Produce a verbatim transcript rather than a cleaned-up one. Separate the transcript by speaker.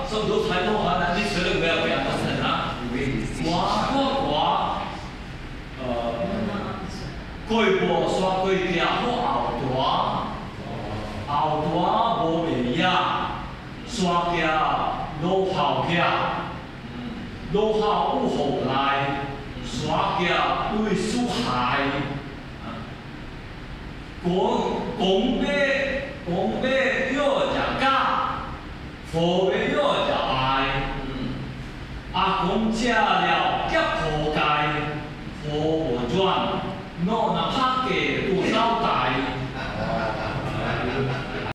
Speaker 1: 所以都传统啊，咱你吃了不要不要不成啊。我我我，呃，过步刷过行好后大，后大无袂呀，刷行落后行，落后有后来，刷行对输害。讲讲要讲要要食假，佛要要食爱。啊，讲食了